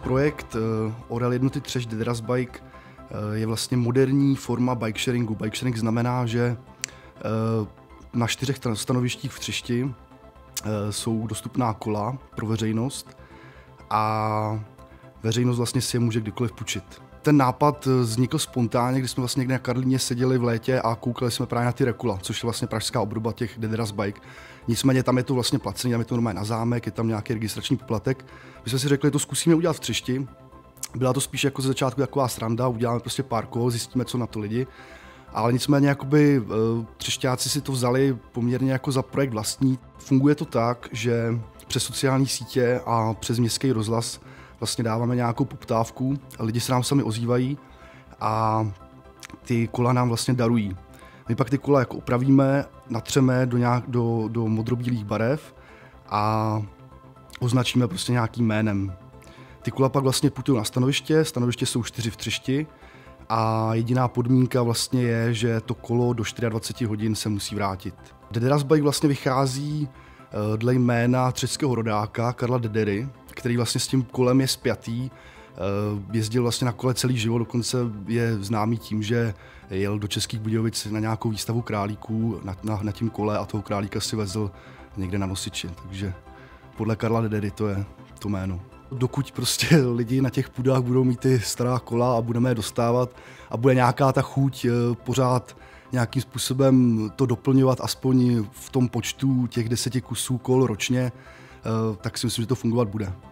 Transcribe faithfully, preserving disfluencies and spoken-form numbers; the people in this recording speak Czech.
projekt Orel jednoty Třeš Dederas Bike je vlastně moderní forma bike sharingu. Bike sharing znamená, že na čtyřech stanovištích v Třešti jsou dostupná kola pro veřejnost a veřejnost vlastně si je může kdykoliv půjčit. Ten nápad vznikl spontánně, když jsme vlastně někde na Karlíně seděli v létě a koukali jsme právě na ty Rekula, což je vlastně pražská obdoba těch Dederas Bike. Nicméně tam je to vlastně placený, tam je to normálně na zámek, je tam nějaký registrační poplatek. My jsme si řekli, že to zkusíme udělat v Třešti. Byla to spíš jako ze začátku taková sranda, uděláme prostě pár kol, zjistíme, co na to lidi. Ale nicméně jakoby třešťáci si to vzali poměrně jako za projekt vlastní. Funguje to tak, že přes sociální sítě a přes městský rozhlas vlastně dáváme nějakou poptávku a lidi se nám sami ozývají a ty kola nám vlastně darují. My pak ty kola jako opravíme, natřeme do, nějak, do, do modrobílých barev a označíme prostě nějakým jménem. Ty kola pak vlastně putují na stanoviště, stanoviště jsou čtyři v Třešti a jediná podmínka vlastně je, že to kolo do dvacet čtyři hodin se musí vrátit. Dederas Bike vlastně vychází dle jména třešského rodáka Karla Dedery, který vlastně s tím kolem je spjatý. Jezdil vlastně na kole celý život, dokonce je známý tím, že jel do Českých Budějovic na nějakou výstavu králíků na, na, na tím kole a toho králíka si vezl někde na nosiči. Takže podle Karla Dedery to je to jméno. Dokud prostě lidi na těch půdách budou mít ty stará kola a budeme je dostávat a bude nějaká ta chuť pořád nějakým způsobem to doplňovat aspoň v tom počtu těch deseti kusů kol ročně, tak si myslím, že to fungovat bude.